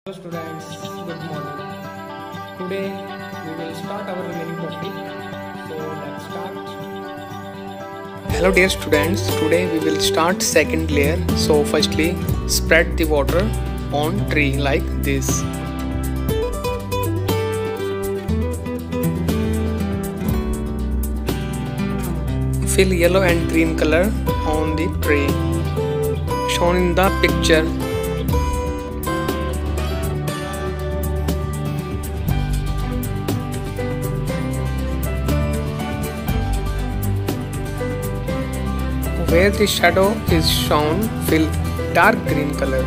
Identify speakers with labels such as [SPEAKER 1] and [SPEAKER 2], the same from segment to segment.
[SPEAKER 1] Hello students, good morning. Today we will start our remaining topic. So let's start. Hello dear students, today we will start second layer. So firstly, spread the water on tree like this. Fill yellow and green color on the tree shown in the picture. Where the shadow is shown, fill dark green color.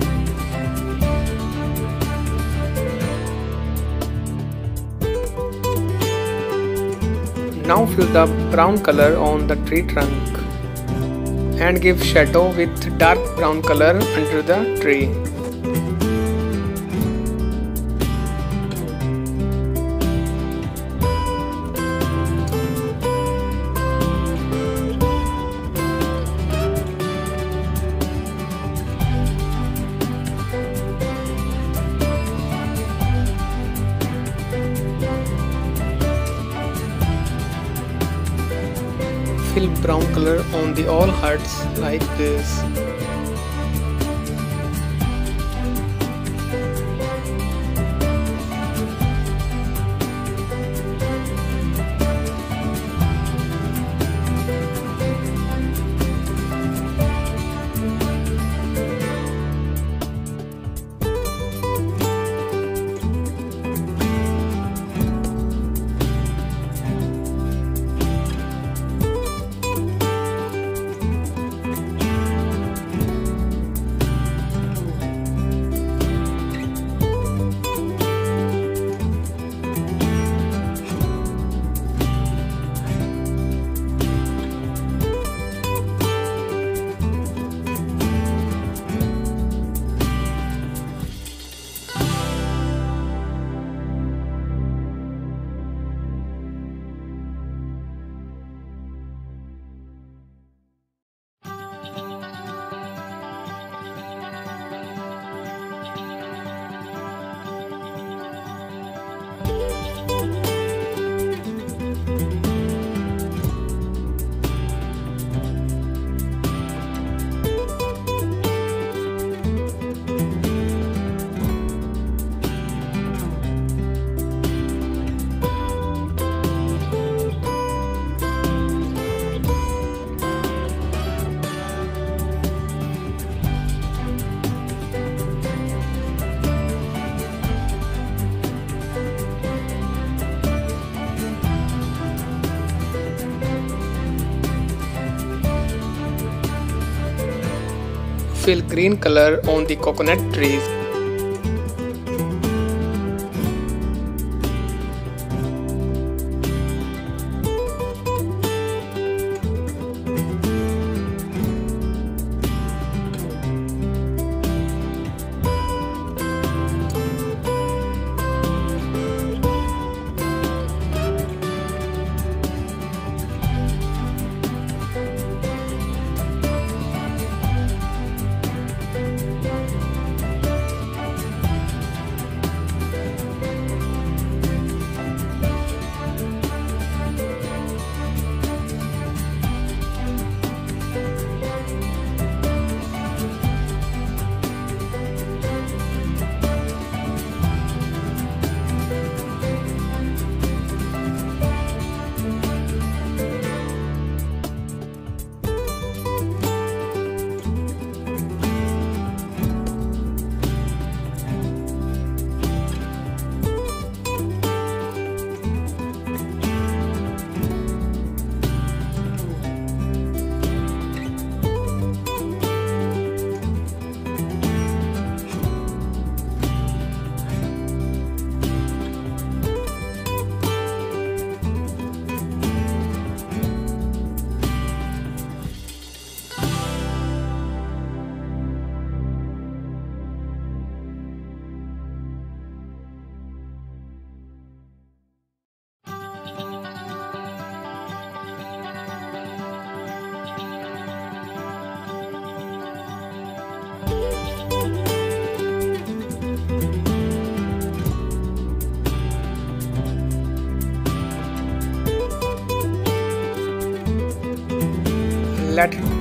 [SPEAKER 1] Now fill the brown color on the tree trunk and give shadow with dark brown color under the tree. Fill brown color on the all hearts like this. Fill green color on the coconut trees.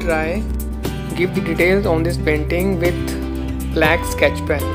[SPEAKER 1] try give the details on this painting with black sketch pen.